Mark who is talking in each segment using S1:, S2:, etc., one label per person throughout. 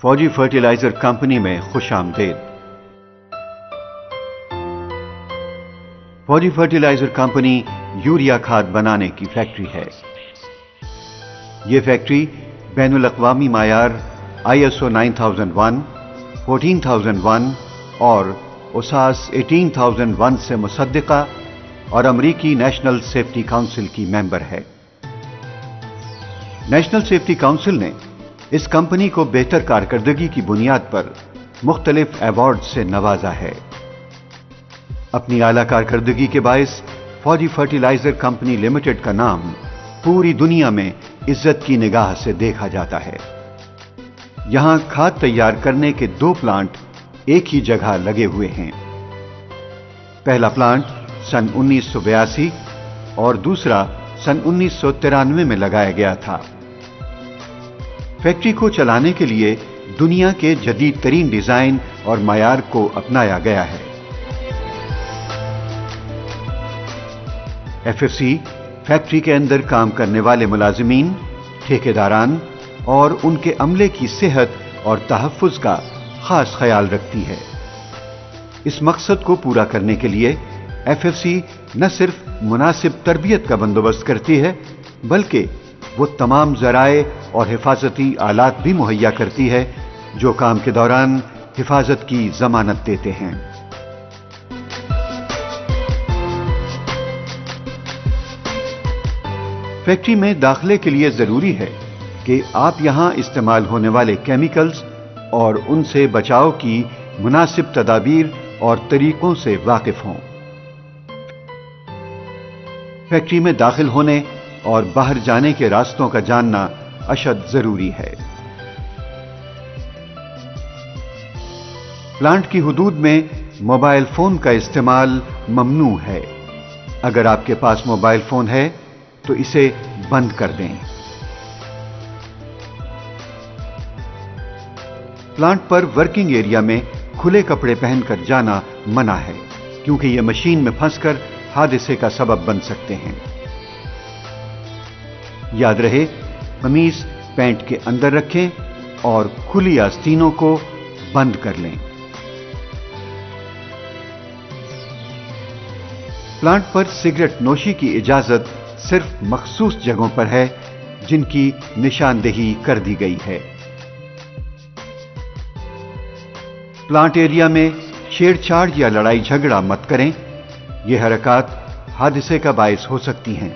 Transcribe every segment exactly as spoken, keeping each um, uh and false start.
S1: फौजी fertiliser company में खुश आमदेद। फौजी फर्टिलाइजर कंपनी यूरिया खाद बनाने की फैक्ट्री है। यह फैक्ट्री बैनुल अक़वामी मायार I S O nine thousand one, fourteen thousand one और उसास एटीन थाउज़ेंड वन से मुसद्दिक़ा और अमरीकी नेशनल सेफ्टी काउंसिल की मेंबर है। नेशनल सेफ्टी काउंसिल ने इस कंपनी को बेहतर कारकर्दगी की बुनियाद पर मुख्तलिफ अवार्ड से नवाजा है। अपनी आला कारकर्दगी के बायस फौजी फर्टिलाइजर कंपनी लिमिटेड का नाम पूरी दुनिया में इज्जत की निगाह से देखा जाता है। यहां खाद तैयार करने के दो प्लांट एक ही जगह लगे हुए हैं। पहला प्लांट सन उन्नीस सौ बयासी और दूसरा सन उन्नीस सौ तिरानवे में लगाया गया था। फैक्ट्री को चलाने के लिए दुनिया के जदीद तरीन डिजाइन और मायार को अपनाया गया है। एफ एफ सी फैक्ट्री के अंदर काम करने वाले मुलाजिमीन, ठेकेदारान और उनके अमले की सेहत और तहफ्फुज का खास ख्याल रखती है। इस मकसद को पूरा करने के लिए एफ एफ सी न सिर्फ मुनासिब तरबियत का बंदोबस्त करती है, बल्कि वो तमाम ज़राए और हिफाजती आलात भी मुहैया करती है जो काम के दौरान हिफाजत की जमानत देते हैं। फैक्ट्री में दाखिले के लिए जरूरी है कि आप यहां इस्तेमाल होने वाले केमिकल्स और उनसे बचाव की मुनासिब तदाबीर और तरीकों से वाकिफ हों। फैक्ट्री में दाखिल होने और बाहर जाने के रास्तों का जानना अशद जरूरी है। प्लांट की हुदूद में मोबाइल फोन का इस्तेमाल ममनू है। अगर आपके पास मोबाइल फोन है तो इसे बंद कर दें। प्लांट पर वर्किंग एरिया में खुले कपड़े पहनकर जाना मना है, क्योंकि यह मशीन में फंसकर हादसे का सबब बन सकते हैं। याद रहे, कमीज पैंट के अंदर रखें और खुली आस्तीनों को बंद कर लें। प्लांट पर सिगरेट नोशी की इजाजत सिर्फ मखसूस जगहों पर है जिनकी निशानदेही कर दी गई है। प्लांट एरिया में छेड़छाड़ या लड़ाई झगड़ा मत करें। यह हरकत हादसे का बायस हो सकती हैं।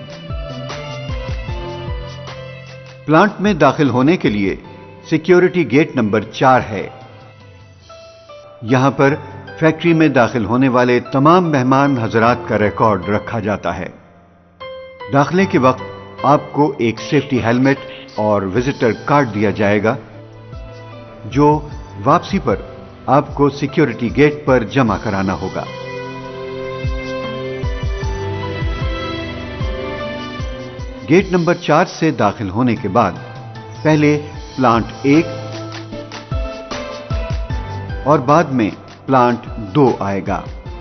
S1: प्लांट में दाखिल होने के लिए सिक्योरिटी गेट नंबर चार है। यहां पर फैक्ट्री में दाखिल होने वाले तमाम मेहमान हजरात का रिकॉर्ड रखा जाता है। दाखिले के वक्त आपको एक सेफ्टी हेलमेट और विजिटर कार्ड दिया जाएगा, जो वापसी पर आपको सिक्योरिटी गेट पर जमा कराना होगा। गेट नंबर चार से दाखिल होने के बाद पहले प्लांट एक और बाद में प्लांट दो आएगा।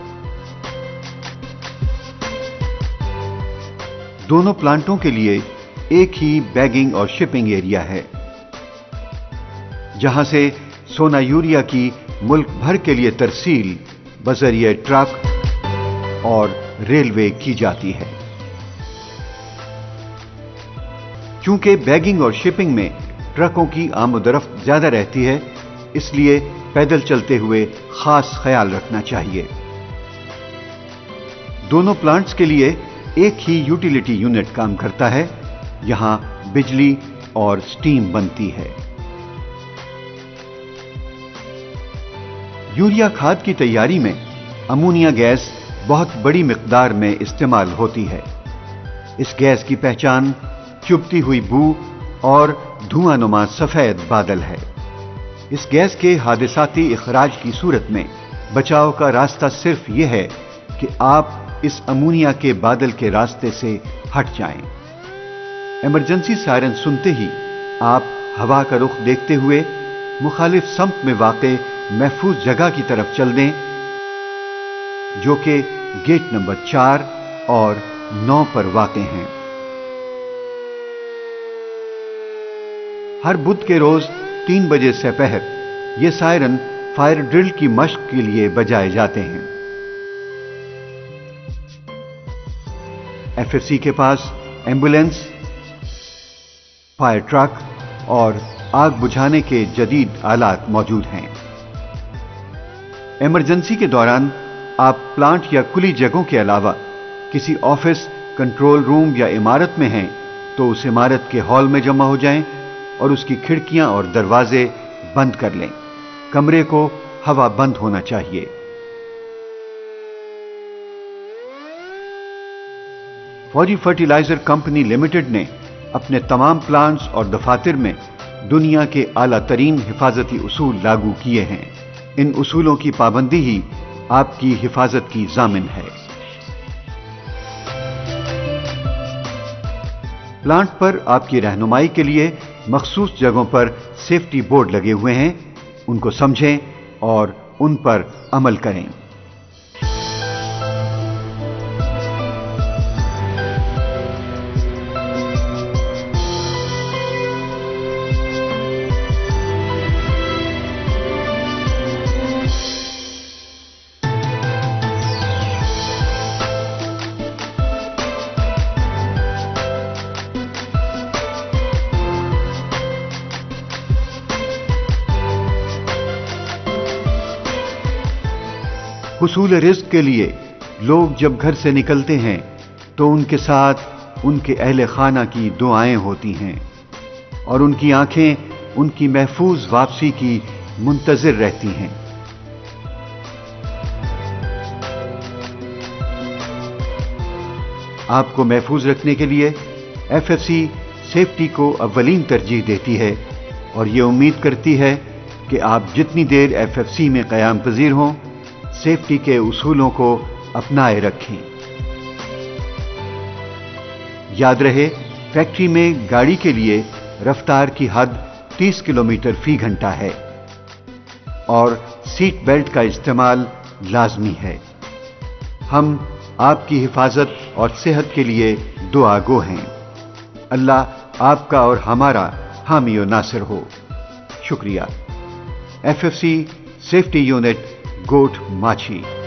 S1: दोनों प्लांटों के लिए एक ही बैगिंग और शिपिंग एरिया है, जहां से सोना यूरिया की मुल्क भर के लिए तरसील बजरिए ट्रक और रेलवे की जाती है। चूंकि बैगिंग और शिपिंग में ट्रकों की आमदरफ्त ज्यादा रहती है, इसलिए पैदल चलते हुए खास ख्याल रखना चाहिए। दोनों प्लांट्स के लिए एक ही यूटिलिटी यूनिट काम करता है। यहां बिजली और स्टीम बनती है। यूरिया खाद की तैयारी में अमोनिया गैस बहुत बड़ी मिकदार में इस्तेमाल होती है। इस गैस की पहचान चुभती हुई बू और धुआंनुमा सफेद बादल है। इस गैस के हादसाती इखराज की सूरत में बचाव का रास्ता सिर्फ यह है कि आप इस अमोनिया के बादल के रास्ते से हट जाएं। इमरजेंसी सायरन सुनते ही आप हवा का रुख देखते हुए मुखालिफ समत में वाक़े महफूज जगह की तरफ चल दें, जो कि गेट नंबर चार और नौ पर वाक़े हैं। हर बुध के रोज तीन बजे से पहर یہ سائرن فائر ڈرل کی مشق کے لیے بجائے جاتے ہیں۔ ایف ایف سی کے پاس ایمبولینس، فائر ٹرک اور آگ بجھانے کے جدید آلات موجود ہیں۔ ایمرجنسی کے دوران آپ پلانٹ یا کھلی جگہوں کے علاوہ کسی آفس، کنٹرول روم یا عمارت میں ہیں تو اس عمارت کے ہال میں جمع ہو جائیں اور اس کی کھڑکیاں اور دروازے بند کر لیں۔ کمرے کو ہوا بند ہونا چاہیے۔ فوجی فرٹیلائزر کمپنی لمیٹڈ نے اپنے تمام پلانٹس اور دفاتر میں دنیا کے اعلیٰ ترین حفاظتی اصول لاگو کیے ہیں۔ ان اصولوں کی پابندی ہی آپ کی حفاظت کی ضامن ہے۔ پلانٹ پر آپ کی رہنمائی کے لیے مخصوص جگہوں پر سیفٹی بورڈ لگے ہوئے ہیں، ان کو سمجھیں اور ان پر عمل کریں۔ حصول رزق کے لیے لوگ جب گھر سے نکلتے ہیں تو ان کے ساتھ ان کے اہل خانہ کی دعائیں ہوتی ہیں اور ان کی آنکھیں ان کی محفوظ واپسی کی منتظر رہتی ہیں۔ آپ کو محفوظ رکھنے کے لیے ایف ایف سی سیفٹی کو اولین ترجیح دیتی ہے اور یہ امید کرتی ہے کہ آپ جتنی دیر ایف ایف سی میں قیام پذیر ہوں سیفٹی کے اصولوں کو اپنائے رکھیں۔ یاد رہے، فیکٹری میں گاڑی کے لیے رفتار کی حد تیس کلومیٹر فی گھنٹہ ہے اور سیٹ بیلٹ کا استعمال لازمی ہے۔ ہم آپ کی حفاظت اور صحت کے لیے دعا گو ہیں۔ اللہ آپ کا اور ہمارا حامی و ناصر ہو۔ شکریہ۔ F F C safety unit Goth Machhi.